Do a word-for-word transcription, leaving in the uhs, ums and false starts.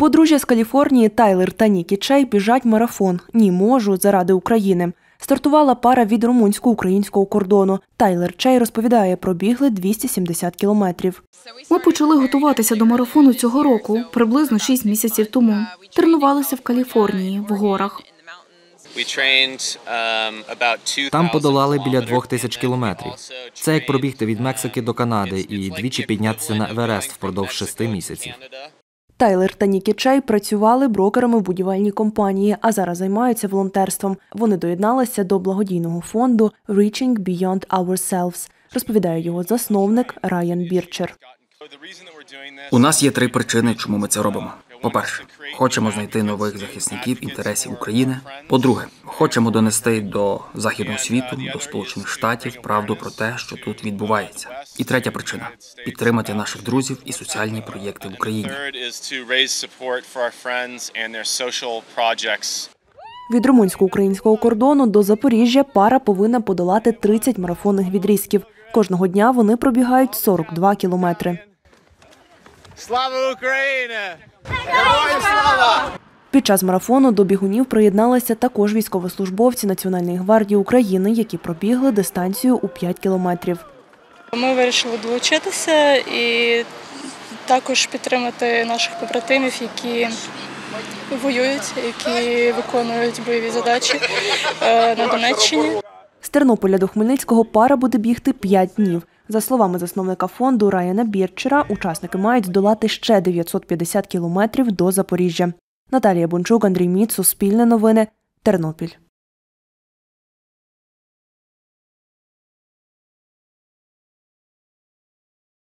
Подружжя з Каліфорнії Тайлер та Нікі Чей біжать марафон «Ні, можу» заради України. Стартувала пара від румунсько-українського кордону. Тайлер Чей розповідає, пробігли двісті сімдесят кілометрів. Ми почали готуватися до марафону цього року, приблизно шість місяців тому. Тренувалися в Каліфорнії, в горах. Там подолали біля двох тисяч кілометрів. Це як пробігти від Мексики до Канади і двічі піднятися на Еверест впродовж шести місяців. Тайлер та Нікі Чей працювали брокерами в будівельній компанії, а зараз займаються волонтерством. Вони доєдналися до благодійного фонду «Reaching Beyond Ourselves», розповідає його засновник Райан Бірчер. У нас є три причини, чому ми це робимо. По-перше, хочемо знайти нових захисників інтересів України. По-друге, хочемо донести до Західного світу, до Сполучених Штатів правду про те, що тут відбувається. І третя причина – підтримати наших друзів і соціальні проєкти в Україні. Від румунсько-українського кордону до Запоріжжя пара повинна подолати тридцять марафонних відрізків. Кожного дня вони пробігають сорок два кілометри. Слава Україні! Героям слава! Під час марафону до бігунів приєдналися також військовослужбовці Національної гвардії України, які пробігли дистанцію у п'ять кілометрів. Ми вирішили долучитися і також підтримати наших побратимів, які воюють, які виконують бойові задачі на Донеччині. З Тернополя до Хмельницького пара буде бігти п'ять днів. За словами засновника фонду Райана Бірчера, учасники мають здолати ще дев'ятсот п'ятдесят кілометрів до Запоріжжя. Наталія Бончук, Андрій Міц, Суспільне новини, Тернопіль.